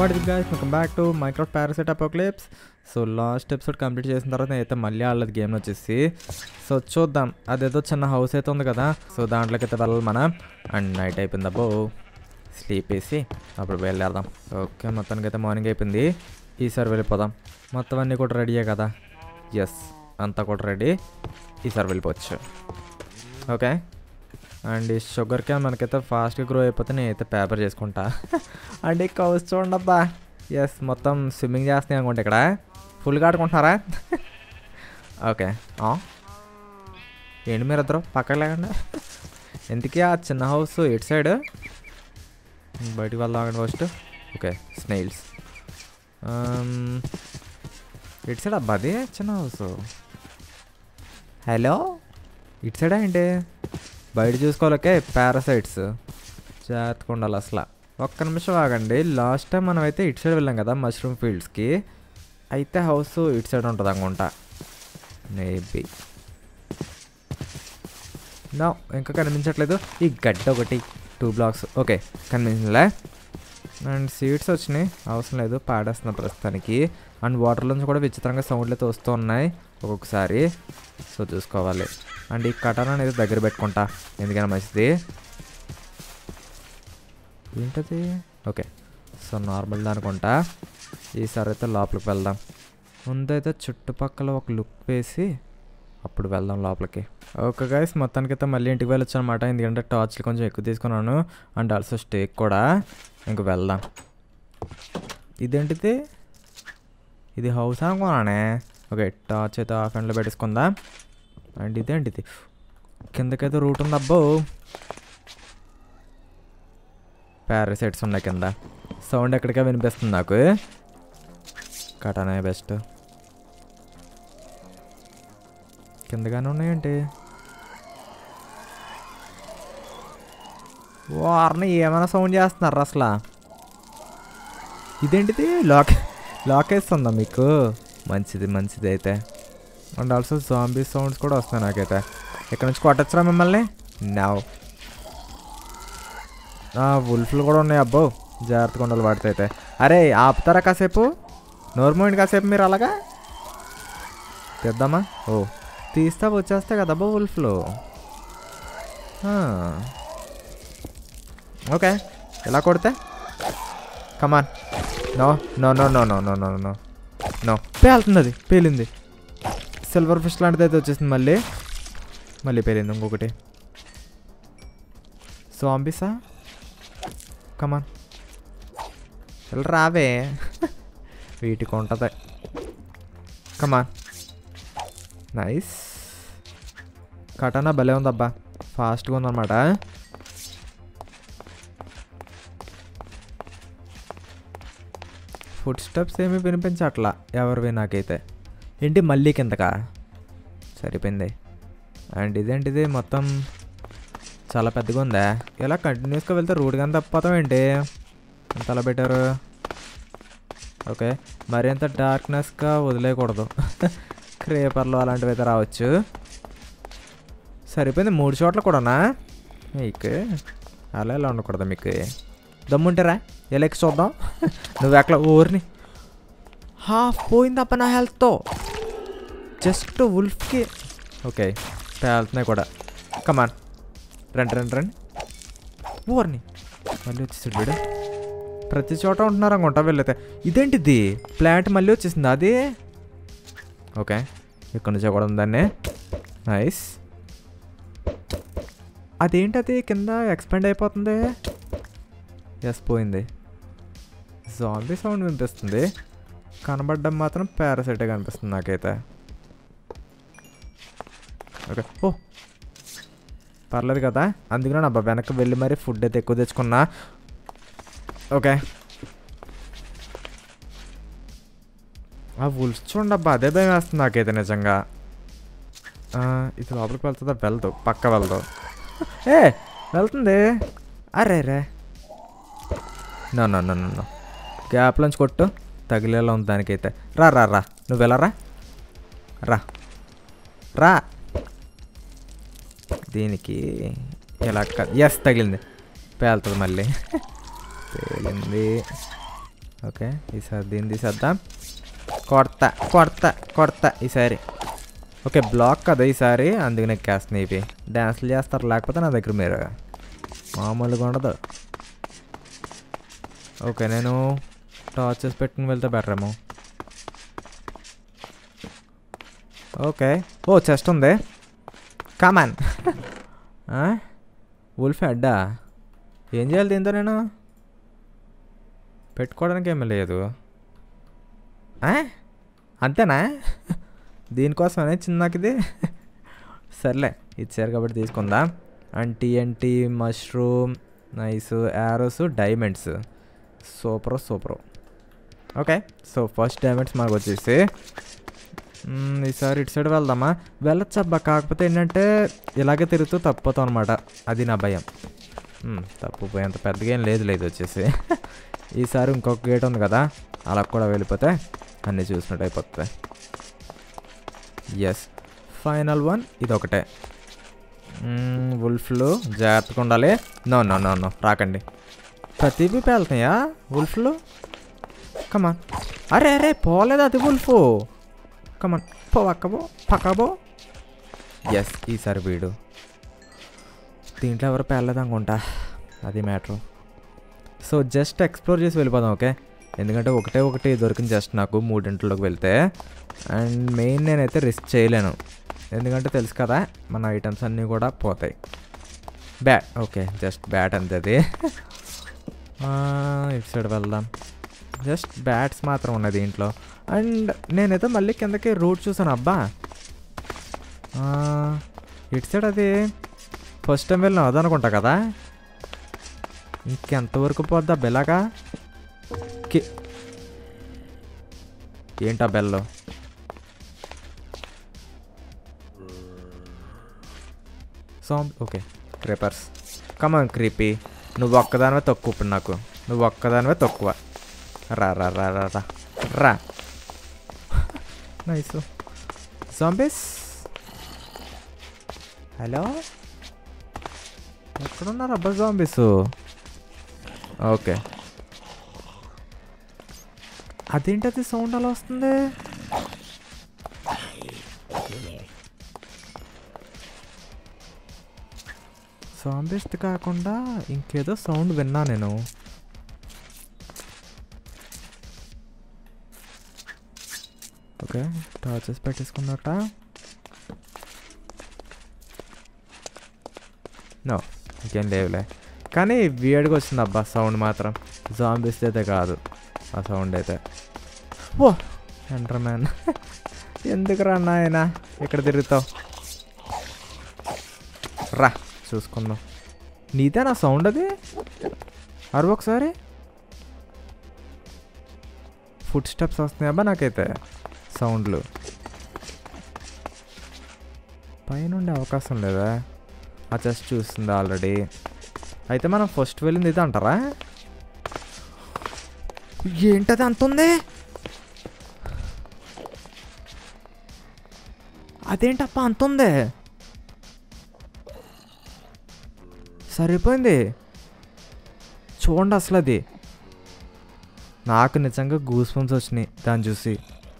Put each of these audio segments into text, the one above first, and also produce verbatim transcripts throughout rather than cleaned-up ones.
What is it guys, welcome back to Minecraft Parasite Apocalypse. So last episode complete చేసిన తర్వాత నేనైతే మళ్ళీ ఆడలేదు గేమ్ వచ్చేసి. సో చూద్దాం, అదేదో చిన్న హౌస్ అయితే ఉంది కదా, సో దాంట్లోకి అయితే వెళ్ళాలి మనం. అండ్ నైట్ అయిపోయింది అబ్బో, స్లీప్ వేసి అప్పుడు వెళ్ళేద్దాం. ఓకే, మొత్తానికి అయితే మార్నింగ్ అయిపోయింది. ఈసారి వెళ్ళిపోదాం. మొత్తం అన్నీ కూడా రెడీయే కదా? ఎస్, అంతా కూడా రెడీ. ఈసారి వెళ్ళిపోవచ్చు. ఓకే, అండ్ ఈ షుగర్ క్యాన్ మనకైతే ఫాస్ట్గా గ్రో అయిపోతే నేనైతే పేపర్ చేసుకుంటా. అండ్ ఈ కౌస్ చూడండి అబ్బా. ఎస్, మొత్తం స్విమ్మింగ్ చేస్తున్నాయి అనుకుంటా. ఇక్కడ ఫుల్గా ఆడుకుంటున్నారా? ఓకే, ఏంటి మీరు ఇద్దరు పక్కన లేకుండా? ఎందుకే ఆ చిన్న హౌస్ ఎటు సైడ్? బయటికి వెళ్దాం ఫస్ట్. ఓకే, స్నేల్స్ ఇటు సైడ్ అబ్బా, అది చిన్న హౌస్. హలో, ఇటు సైడా ఏంటి? బయట చూసుకోవాలకే పారాసైట్స్ జాగ్రత్తగా ఉండాలి అసలు. ఒక్క నిమిషం ఆగండి. లాస్ట్ టైం మనం అయితే ఇటు సైడ్ వెళ్ళాం కదా మష్రూమ్ ఫీల్డ్స్కి, అయితే హౌస్ ఇటు సైడ్ ఉంటుంది అనుకుంటా మేబీ. నా ఇంకా కనిపించట్లేదు. ఈ గడ్డ ఒకటి టూ బ్లాక్స్. ఓకే, కనిపించలే. అండ్ సీడ్స్ వచ్చినాయి, అవసరం లేదు, పాడేస్తున్నా ప్రస్తుతానికి. అండ్ వాటర్లోంచి కూడా విచిత్రంగా సౌండ్లు అయితే వస్తూ ఉన్నాయి ఒక్కొక్కసారి, సో చూసుకోవాలి. అండ్ ఈ కటానా అనేది దగ్గర పెట్టుకుంటా, ఎందుకైనా మంచిది. ఏంటది? ఓకే, సో నార్మల్ అనుకుంటా. ఈసారి అయితే లోపలికి వెళ్దాం. ముందైతే చుట్టుపక్కల ఒక లుక్ వేసి అప్పుడు వెళ్దాం లోపలికి. ఓకే గైస్, మొత్తానికైతే మళ్ళీ ఇంటికి వెళ్ళొచ్చు అనమాట, ఎందుకంటే టార్చ్లు కొంచెం ఎక్కువ తీసుకున్నాను. అండ్ ఆల్సో స్టేక్ కూడా. ఇంక వెళ్దాం. ఇదేంటిది? ఇది హౌస్ అనుకున్నానే. ఓకే, టార్చ్ అయితే హాఫ్ హ్యాండ్లో పెట్టేసుకుందా. అండ్ ఇదేంటిది? కిందకైతే రూట్ ఉంది అబ్బో. పారాసైట్స్ ఉన్నాయి కింద. సౌండ్ ఎక్కడికే వినిపిస్తుంది నాకు. కటానే బెస్ట్. కిందగానే ఉన్నాయండి. వారిని ఏమైనా సౌండ్ చేస్తున్నారు అసలు. ఇదేంటిది? లాక్ లాక్ వేస్తుందా మీకు? మంచిది మంచిది అయితే. అండ్ ఆల్సో జాంబీ సౌండ్స్ కూడా వస్తాయి నాకైతే. ఇక్కడ నుంచి కొట్టచ్చురా మిమ్మల్ని. నావ్ వుల్ఫ్లు కూడా ఉన్నాయి అబ్బో, జాగ్రత్తగా ఉండాలి వాడితే అయితే. అరే ఆపుతారా కాసేపు? నోర్మోయింది కాసేపు మీరు అలాగా. తెద్దామా? ఓ తీస్తా వచ్చేస్తాయి కదా అబ్బో వుల్ఫ్లు. ఓకే, ఎలా కొడితే? Come on. No no no no no no no no no పేలుతుంది. అది పేలింది. సిల్వర్ ఫిష్ లాంటిది అయితే వచ్చేసింది. మళ్ళీ మళ్ళీ పేలింది ఇంకొకటి. జాంబీసా? కమాన్ ఇలా రావే. వీటికి ఉంటుంది. కమాన్. నైస్. కటానా భలే ఉందబ్బా, ఫాస్ట్గా ఉందన్నమాట. ఫుడ్ స్టెప్స్ ఏమీ వినిపించట్లా ఎవరివి నాకైతే. ఏంటి మళ్ళీ కిందకా? సరిపోయింది. అండ్ ఇదేంటిది? మొత్తం చాలా పెద్దగా ఉందా. ఇలా కంటిన్యూస్గా వెళ్తే రూట్ కానీ తప్పిపోతాం ఏంటి? ఎంత అలా పెట్టారు? ఓకే, మరి అంత డార్క్నెస్గా వదిలేయకూడదు. క్రేపర్లు అలాంటివి అయితే రావచ్చు. సరిపోయింది. మూడు చోట్ల కూడానా మీకు? అలా ఇలా ఉండకూడదు మీకు. దమ్ముంటారా ఎలా ఎక్కి చూద్దాం. నువ్వు ఎక్కడ ఊరిని హాఫ్ పోయిందప్ప నా హెల్త్తో. జస్ట్ వుల్ఫ్కి. ఓకే, పేలుతున్నాయి కూడా. కమాన్, రండి రండి రండి. ఊరిని మళ్ళీ వచ్చేసాడు వీడు. ప్రతి చోట ఉంటున్నారు అనుకుంటా వీళ్ళైతే. ఇదేంటిది? ప్లాంట్ మళ్ళీ వచ్చేసింది అది. ఓకే, ఇక్కడ నుంచి కూడా ఉందాన్ని. నైస్. అదేంటది కింద ఎక్స్పాండ్ అయిపోతుంది? ఎస్, పోయింది. జాంబీ సౌండ్ వినిపిస్తుంది, కనబడ్డం మాత్రం పారాసైటే కనిపిస్తుంది నాకైతే. ఓకే, ఓ పర్లేదు కదా, అందుకనే నా వెనక్కి వెళ్ళి మరి ఫుడ్ అయితే ఎక్కువ తెచ్చుకున్నా. ఓకే, ఆ వుల్ఫ్స్ చూడండి అబ్బా, అదే భయం వేస్తుంది నాకైతే నిజంగా. ఇది లోపలికి వెళ్తుందా? వెళ్తూ పక్క వెళ్తూ. ఏ వెళ్తుంది. అరే రే నో నో నో నో గ్యాప్లోంచి కొట్టు, తగిలేలా ఉంది దానికైతే. రా రా రా నువ్వు వెళ్ళరా, రా రా. దీనికి ఇలా ఎస్ తగిలింది, పేలుతుంది మళ్ళీ. పేలింది. ఓకే ఈసారి దీన్ని తీసేద్దాం. కొడతా కొడతా కొడతా ఈసారి. ఓకే బ్లాక్ కదా ఈసారి, అందుకని ఎక్కేస్తున్నాయి ఇవి. డ్యాన్స్లు చేస్తారు లేకపోతే నా దగ్గర మీరు మామూలుగా ఉండదు. ఓకే నేను టార్చెస్ పెట్టుకుని వెళ్తే బెటర్ ఏమో. ఓకే ఓ చెస్ట్ ఉంది, కమాన్. ఉల్ఫ్ అడ్డా ఏం చేయాలి దీంతో? నేను పెట్టుకోవడానికి ఏమీ లేదు అంతేనా? దీనికోసమే చిన్నకి ఇది. సర్లే ఇచ్చారు కాబట్టి తీసుకుందాం. And TNT, mushroom, nice, arrows, diamonds. Super super. Okay so first diamonds మనకు వచ్చేసి ఈసారి ఇటు సైడ్ వెళ్దామా? వెళ్ళొచ్చు అబ్బా, కాకపోతే ఏంటంటే ఇలాగే తిరుగుతూ తప్పిపోతాం అనమాట. అది నా భయం. తప్పిపోయేంత పెద్దగా ఏం లేదు లేదు వచ్చేసి. ఈసారి ఇంకొక గేట్ ఉంది కదా, అలా కూడా వెళ్ళిపోతే అన్నీ చూసినట్టు అయిపోతుంది. ఎస్ ఫైనల్ వన్ ఇది ఒకటే. వుల్ఫ్లు జాగ్రత్తగా ఉండాలి. నో నో నో నో రాకండి. ప్రతిభి పేలుతున్నాయా వుల్ఫ్లు? కమాన్. అరే అరే పోలేదు అది వుల్ఫ్. కమాన్ పో అక్కబో పక్కబో. ఎస్ ఈసారి వీడు. దీంట్లో ఎవరు పేర్లేదు అనుకుంటా, అది మ్యాటర్. సో జస్ట్ ఎక్స్ప్లోర్ చేసి వెళ్ళిపోదాం. ఓకే ఎందుకంటే ఒకటే ఒకటి దొరికింది జస్ట్ నాకు మూడింటిలోకి వెళ్తే. అండ్ మెయిన్ నేనైతే రిస్క్ చేయలేను, ఎందుకంటే తెలుసు కదా మన ఐటమ్స్ అన్నీ కూడా పోతాయి. బ్యాట్ ఓకే జస్ట్ బ్యాట్ అంతే అది. ఇటు సైడ్ వెళ్దాం. జస్ట్ బ్యాట్స్ మాత్రం ఉన్నాయి దీంట్లో. అండ్ నేనైతే మళ్ళీ కిందకి రూట్ చూసాను. అబ్బా ఇటు సైడ్ అది ఫస్ట్ టైం వెళ్ళినా అదనుకుంటా కదా. ఇంకెంతవరకు పోద్దా బెల్లగా? ఏంటా బెల్లో? సాంబ్ ఓకే క్రేపర్స్. కమాన్ క్రీపీ, నువ్వు ఒక్కదానివే తక్కువ. ఇప్పుడు నాకు నువ్వు ఒక్కదానివే తక్కువ. రా రా రా రా రా రా. నైస్. జాంబీస్ హలో ఎక్కడున్నారు అబ్బా జాంబీస్? ఓకే అదేంటది సౌండ్ అలా వస్తుంది? జాంబీస్ కాకుండా ఇంకేదో సౌండ్ విన్నా నేను. Okay torches పెట్టేసుకున్నట్ట. నో ఇంకేం లేవులే, కానీ వియర్డ్గా వచ్చింది అబ్బా సౌండ్ మాత్రం. జాంబీస్ అయితే కాదు ఆ సౌండ్ అయితే. ఓ ఎంటర్ మ్యాన్. ఎందుకు రా నాయన ఇక్కడ తిరుగుతావు? రా చూసుకుందాం. నీదే నా సౌండ్ అది? అరు ఒకసారి ఫుట్ స్టెప్స్ వస్తున్నాయి అబ్బా నాకైతే సౌండ్లు. పైనుండే అవకాశం లేదా? ఆ చెస్ట్ చూస్తుంది ఆల్రెడీ. అయితే మనం ఫస్ట్ వెళ్ళింది ఇది అంటారా? ఏంటది అంతుంది? అదేంటప్ప అంతుంది? సరిపోయింది చూడండి అసలు. అది నాకు నిజంగా గూస్ బంప్స్ వచ్చినాయి దాన్ని చూసి.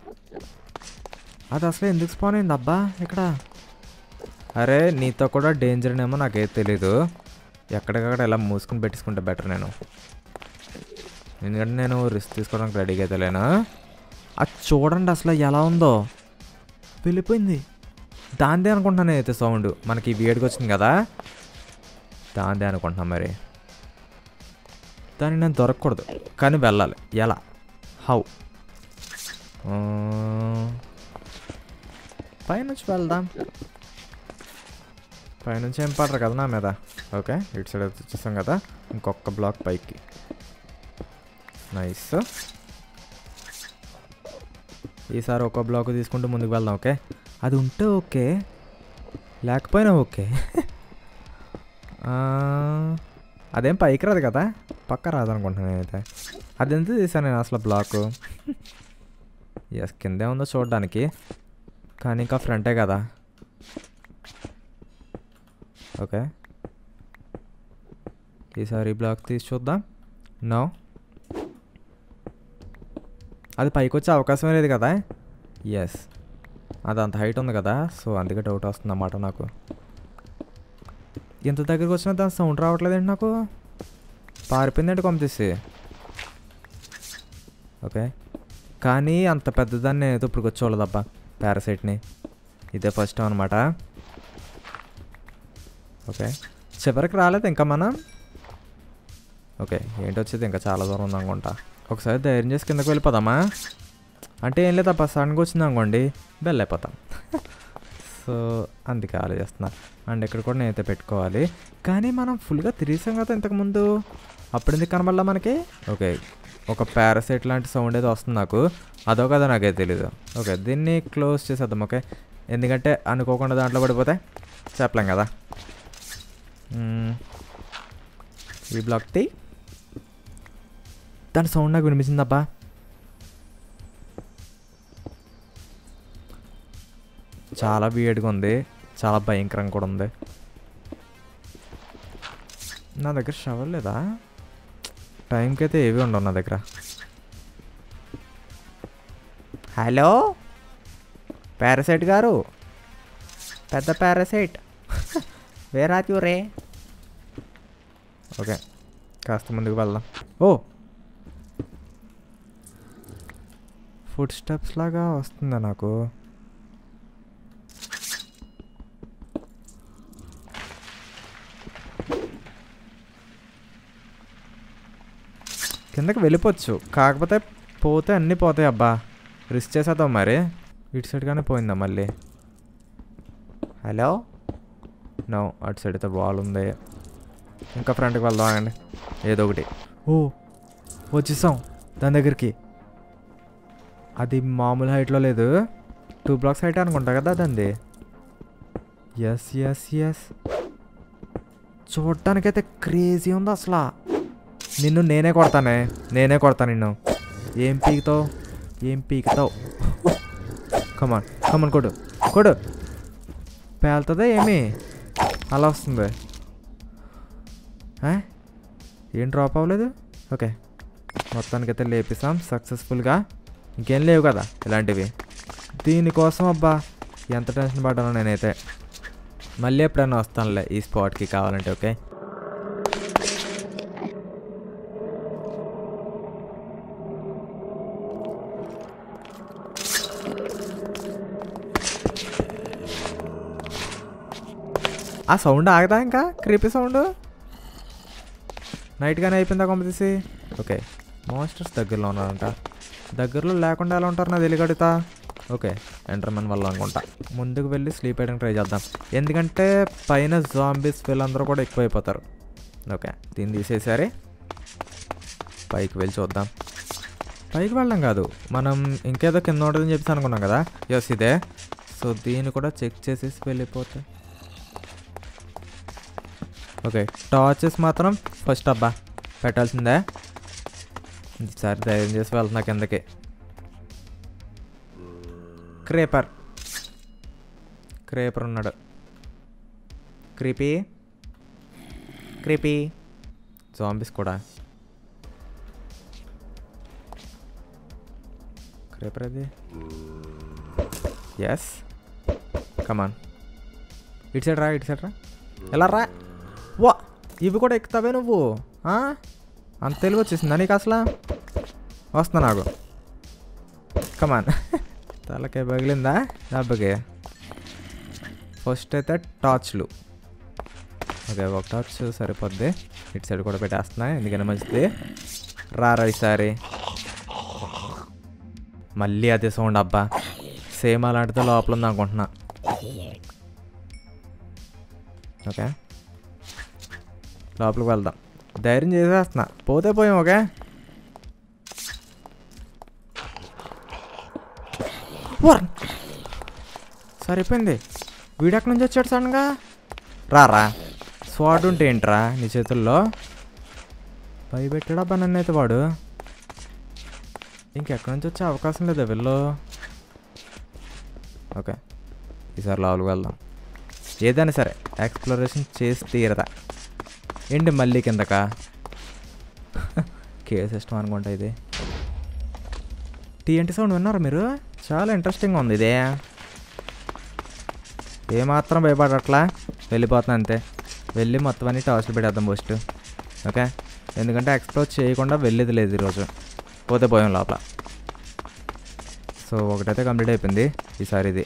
అది అసలు ఎందుకు స్పాన్ అయింది అబ్బా ఇక్కడ? అరే నీతో కూడా డేంజర్ ఏమో నాకేం తెలీదు. ఎక్కడికక్కడ ఇలా మూసుకుని పెట్టేసుకుంటే బెటర్ నేను, ఎందుకంటే నేను రిస్క్ తీసుకోవడానికి రెడీగా అయితే లేనా. అది చూడండి అసలు ఎలా ఉందో. వెళ్ళిపోయింది. దాందే అనుకుంటున్నాను నేనైతే సౌండ్. మనకి వియర్డ్గా వచ్చింది కదా, దాందే అనుకుంటున్నాను. మరి దాన్ని నేను దొరకకూడదు కానీ వెళ్ళాలి. ఎలా? హౌ? పైనుంచి వెళ్దాం. పైనుంచి ఏం పడరు కదా నా మీద. ఓకే ఇటు సైడ్ వచ్చేసాం కదా, ఇంకొక బ్లాక్ పైకి. నైస్. ఈసారి ఒక బ్లాక్ తీసుకుంటూ ముందుకు వెళ్దాం. ఓకే అది ఉంటే ఓకే, లేకపోయినా ఓకే. అదేం పైకి రాదు కదా, పక్క రాదనుకుంటున్నాను నేనైతే. అదెంత తీసాను నేను అసలు బ్లాక్. ఎస్ కిందే ఉందో చూడడానికి, కానీ ఇంకా ఫ్రంటే కదా. ఓకే ఈసారి బ్లాక్ తీసి చూద్దాం. నో అది పైకి వచ్చే అవకాశం లేదు కదా. ఎస్, అది అంత హైట్ ఉంది కదా, సో అందుకే డౌట్ వస్తుంది అన్నమాట నాకు. ఎంత దగ్గరికి వచ్చినా దాని సౌండ్ రావట్లేదండి నాకు. పారిపోయిందంటే పంపిస్తే ఓకే. కానీ అంత పెద్దదాన్ని నేనైతే ఇప్పుడు వచ్చేవాళ్ళదబ్బా పారాసైట్ని. ఇదే ఫస్ట్ అనమాట. ఓకే, చివరికి రాలేదు ఇంకా మనం. ఓకే, ఏంటి వచ్చేది ఇంకా చాలా దూరం ఉంది అనుకుంటా. ఒకసారి ధైర్యం చేసి కిందకి వెళ్ళిపోదామా? అంటే ఏం లేదబ్బా, సడన్గా వచ్చింది అనుకోండి బెల్ అయిపోతాం. సో అందుకే ఆలోచిస్తున్నా. అండ్ ఇక్కడ కూడా నేనైతే పెట్టుకోవాలి. కానీ మనం ఫుల్గా తిరిగిసాం కదా ఇంతకుముందు, అప్పుడు ఎందుకు కనబడలా మనకి? ఓకే, ఒక పారాసైట్ లాంటి సౌండ్ ఏదో వస్తుంది నాకు, అదో కదా నాకైతే తెలీదు. ఓకే, దీన్ని క్లోజ్ చేసేద్దాం. ఓకే, ఎందుకంటే అనుకోకుండా దాంట్లో పడిపోతే చెప్పలేం కదా. ఈ బ్లాక్ టీ దాని సౌండ్ నాకు వినిపించిందబ్బా. చాలా వీడిగా ఉంది, చాలా భయంకరంగా కూడా ఉంది. నా దగ్గర షవర్ లేదా? టైంకి అయితే ఏవి ఉండవు నా దగ్గర. హలో పారాసైట్ గారు, పెద్ద పారాసైట్ వేర్ ఆర్ యు రే? ఓకే, కాస్త ముందుకు వెళ్దాం. ఓ, ఫుడ్ స్టెప్స్ లాగా వస్తుందా నాకు? కిందకి వెళ్ళిపోవచ్చు, కాకపోతే పోతే అన్నీ పోతాయి అబ్బా. రిస్క్ చేసేద్దాం మరి. ఇటు సైడ్ కానీ పోయిందా మళ్ళీ? హలో, నో, అటు సైడ్ అయితే వాల్ ఉంది. ఇంకా ఫ్రంట్కి వెళ్దాం అండి ఏదో ఒకటి. ఓ, వచ్చేసాం దాని దగ్గరికి. అది మామూలు హైట్లో లేదు, టూ బ్లాక్స్ హైట్ అనుకుంటా కదా దాన్ని. ఎస్ ఎస్ ఎస్, చూడటానికైతే క్రేజీ ఉంది అసలు. నిన్ను నేనే కొడతానే, నేనే కొడతాను నిన్ను. ఏం పీకుతావు, ఏం పీకుతావు? కమాన్ కమాన్, కొడు కొడు. పేలుతుందా ఏమి? అలా వస్తుంది. ఏం డ్రాప్ అవ్వలేదు. ఓకే, మొత్తానికైతే లేపిస్తాం సక్సెస్ఫుల్గా. ఇంకేం లేవు కదా ఇలాంటివి. దీనికోసం అబ్బా ఎంత టెన్షన్ పడ్డానో నేనైతే. మళ్ళీ ఎప్పుడైనా వస్తానులే ఈ స్పాట్కి కావాలంటే. ఓకే, ఆ సౌండ్ ఆగదా ఇంకా? క్రీపీ సౌండ్ నైట్గానే అయిపోయిందా కొంప తీసి. ఓకే, మాన్స్టర్స్ దగ్గరలో ఉన్నారంట. దగ్గరలో లేకుండా ఎలా ఉంటారు నాకు తెలియగడుగుతా. ఓకే, ఎంటర్మెన్ వల్ల అనుకుంటా. ముందుకు వెళ్ళి స్లీప్ వేయడానికి ట్రై చేద్దాం, ఎందుకంటే పైన జాంబీస్ వీళ్ళందరూ కూడా ఎక్కువైపోతారు. ఓకే, దీన్ని తీసేసారి పైకి వెళ్ళి చూద్దాం. పైకి వెళ్ళడం కాదు, మనం ఇంకేదో కింద ఉంటుందని చెప్పేసి అనుకున్నాం కదా. ఎస్ ఇదే. సో దీన్ని కూడా చెక్ చేసేసి వెళ్ళిపోతే. ఓకే, టార్చెస్ మాత్రం ఫస్ట్ అబ్బా పెట్టాల్సిందే. ఈసారి ధైర్యం చేసి వెళ్తున్నా కిందకి. క్రేపర్ క్రేపర్ ఉన్నాడు. క్రీపీ క్రీపీ జాంబీస్ కూడా. క్రేపర్ అది. ఎస్, కమాన్, ఇటు సైడ్ రా, ఇటు సైడ్ రా. ఎలా రా? వా, ఇవి కూడా ఎక్కుతావే నువ్వు? అంత తెలుగు వచ్చేసిందా నీకు అసలు? వస్తున్నా నాకు. కమాన్. తలకే పగిలిందా దెబ్బకి? ఫస్ట్ అయితే టార్చ్లు. ఓకే, ఒక టార్చ్ సరిపోద్ది. ఇటు సైడ్ కూడా పెట్టేస్తున్నా, ఎందుకైనా మంచిది. రారా ఈసారి. మళ్ళీ అదే సౌండ్ అబ్బా, సేమ్ అలాంటితో లోపల ఉంది అనుకుంటున్నా. ఓకే, లోపలికి వెళ్దాం. ధైర్యం చేసేస్తున్నా, పోతే పోయాం. ఓకే, సరిపోయింది. వీడెక్కడి నుంచి వచ్చాడు సడన్గా? రారా, స్వాడ్ ఉంటే ఏంట్రా నీ చేతుల్లో? భయపెట్టాడా నన్ను అయితే వాడు. ఇంకెక్కడి నుంచి వచ్చే అవకాశం లేదా వీళ్ళు? ఓకే, ఈసారి లోపలికి వెళ్దాం. ఏదైనా సరే ఎక్స్ప్లోరేషన్ చేసి తీరదా. ఏంటి మళ్ళీ కిందకా? కే సిస్టమ్ అనుకుంటా ఇది. టీఎన్టీ సౌండ్ విన్నారా మీరు? చాలా ఇంట్రెస్టింగ్ ఉంది ఇదే. ఏమాత్రం భయపడట్లా, వెళ్ళిపోతున్నా అంతే. వెళ్ళి మొత్తం అన్ని టాస్లు పెట్టేద్దాం ఫస్ట్. ఓకే, ఎందుకంటే ఎక్స్ప్లోర్ చేయకుండా వెళ్ళేది లేదు ఈరోజు, పోతే పోయాం లోపల. సో ఒకటైతే కంప్లీట్ అయిపోయింది ఈసారి ఇది.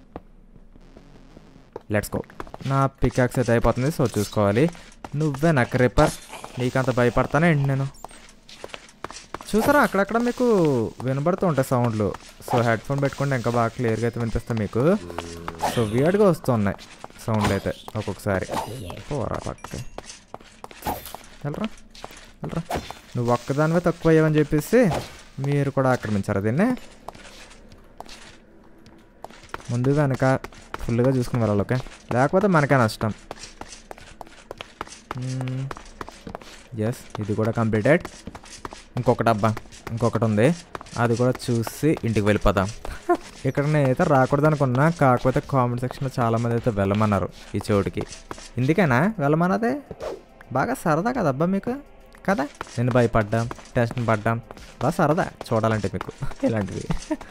Let's go. నా పికాక్స్ అయితే అయిపోతుంది, సో చూసుకోవాలి. నువ్వే నాకు రిపర్, నీకంత భయపడతానే ఏంటి నేను? చూసారా అక్కడక్కడ మీకు వినబడుతూ ఉంటాయి సౌండ్లు. సో హెడ్ ఫోన్ పెట్టుకుంటే ఇంకా బాగా క్లియర్గా అయితే వినిపిస్తాయి మీకు. సో వియర్డ్గా వస్తున్నాయి సౌండ్లు అయితే ఒక్కొక్కసారి. పోరా పక్కకి, వెళ్ళరా వెళ్ళరా. నువ్వు ఒక్కదానివే తక్కువ అయ్యావని చెప్పేసి మీరు కూడా ఆక్రమించారు దీన్ని. ముందు వెనక ఫుల్గా చూసుకుని వెళ్ళాలి, ఓకే? లేకపోతే మనకే నష్టం. ఎస్, ఇది కూడా కంప్లీటెడ్. ఇంకొకటి అబ్బా, ఇంకొకటి ఉంది, అది కూడా చూసి ఇంటికి వెళ్ళిపోదాం. ఇక్కడ నేనైతే రాకూడదు అనుకున్నా, కాకపోతే కామెంట్ సెక్షన్లో చాలామంది అయితే వెళ్ళమన్నారు ఈ చోటుకి. ఇందుకేనా వెళ్ళమన్నదే? బాగా సరదా కదా అబ్బా మీకు, కదా? నేను భయపడ్డాం, టెన్షన్ పడ్డాం, బాగా సరదా చూడాలంటే మీకు ఇలాంటివి.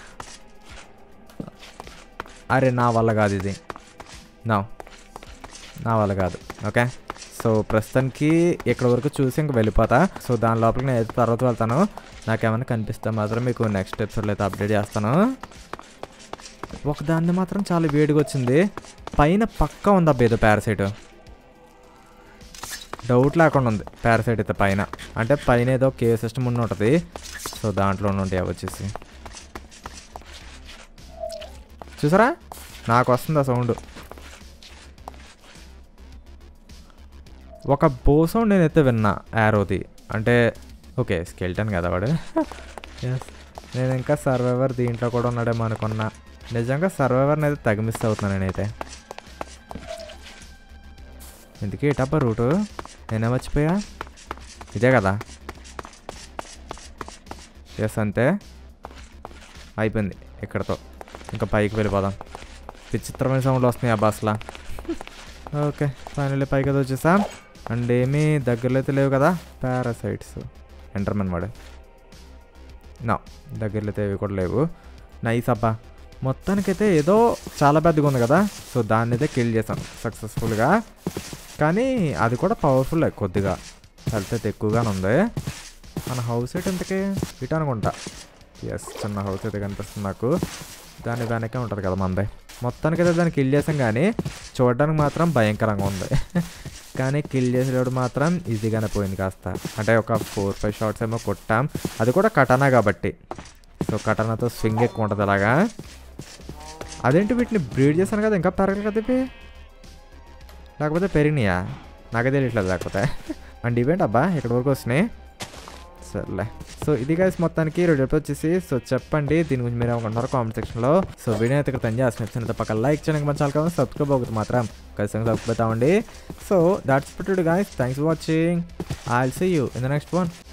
అరే నా వల్ల కాదు ఇది, నా నా వల్ల కాదు. ఓకే, సో ప్రస్తుతానికి ఇక్కడ వరకు చూసి ఇంక వెళ్ళిపోతా. సో దాని లోపలికి నేను అయితే తర్వాత వెళ్తాను. నాకేమైనా కనిపిస్తే మాత్రం మీకు నెక్స్ట్ ఎపిసోడ్లో అయితే అప్డేట్ చేస్తాను. ఒక దాన్ని మాత్రం చాలా వేడిగా వచ్చింది. పైన పక్కా ఉంది అబ్బా ఏదో పారాసైట్, డౌట్ లేకుండా ఉంది పారాసైట్ అయితే పైన. అంటే పైన ఏదో కే సిస్టమ్ ఉండి ఉంటుంది, సో దాంట్లో ఉంటాయి అవి వచ్చేసి. చూసారా నాకు వస్తుంది ఆ సౌండ్. ఒక బో సౌండ్ నేనైతే విన్నా యారోది, అంటే ఓకే స్కెల్టన్ కదా వాడు. ఎస్, నేను ఇంకా సర్వైవర్ దీంట్లో కూడా ఉన్నాడేమో అనుకున్నా. నిజంగా సర్వైవర్ని అయితే తెగ మిస్ అవుతున్నాను నేనైతే. ఎందుకు ఏటబ్బా రూటు, నేనే మర్చిపోయా. ఇదే కదా, ఎస్ అంతే అయిపోయింది ఇక్కడతో. ఇంకా పైకి వెళ్ళిపోదాం. విచిత్రమైన సౌండ్లు వస్తున్నాయి అబ్బా అసలు. ఓకే ఫైనల్లీ పైకి అయితే వచ్చేసాం. అండ్ ఏమీ దగ్గరలో అయితే లేవు కదా పారాసైట్స్. ఎంటర్మన్ వాడు నా దగ్గరలో అయితే ఏవి కూడా లేవు. నైస్ అబ్బా, మొత్తానికైతే ఏదో చాలా పెద్దగా ఉంది కదా, సో దాన్ని అయితే కిల్ చేసాం సక్సెస్ఫుల్గా. కానీ అది కూడా పవర్ఫుల్ కొద్దిగా, హెల్త్ అయితే ఎక్కువగానే ఉంది. మన హౌస్ అయితే ఎంతకే ఇటు అనుకుంటా. ఎస్, చిన్న హౌస్ అయితే కనిపిస్తుంది నాకు, దాని వెనకే ఉంటుంది కదా మనది. మొత్తానికైతే దాన్ని కిల్ చేసాం, కానీ చూడడానికి మాత్రం భయంకరంగా ఉంది. కానీ కిల్ చేసేటప్పుడు మాత్రం ఈజీగానే పోయింది కాస్త. అంటే ఒక ఫోర్ ఫైవ్ షాట్స్ ఏమో కొట్టాం, అది కూడా కటానా కాబట్టి. సో కటానాతో స్వింగ్ ఎక్కువ ఉంటుంది అలాగా. అదేంటి వీటిని బ్రీడ్ చేశాను కదా, ఇంకా పెరగదు కదా ఇవి, లేకపోతే పెరిగినాయా నాకే తెలియట్లేదు లేకపోతే. అండ్ ఇవేంటి అబ్బా ఇక్కడ వరకు వస్తున్నాయి. సర్లే, సో ఇది గైస్ మొత్తానికి రేపు వచ్చేసి. సో చెప్పండి దీని గురించి మీరు ఏమనుకుంటున్నారో కామెంట్ సెక్షన్లో. సో వీడియో అయితే ఇక్కడ తను చేసిన పక్క లైక్ చేయడానికి మన ఛానల్ కావాలి, సబ్స్క్రైబ్ అవుతుంది మాత్రం ఖచ్చితంగా సబ్స్క్రైబ్ అవుతామండి. So that's it guys, thanks for watching. I will see you in the next one.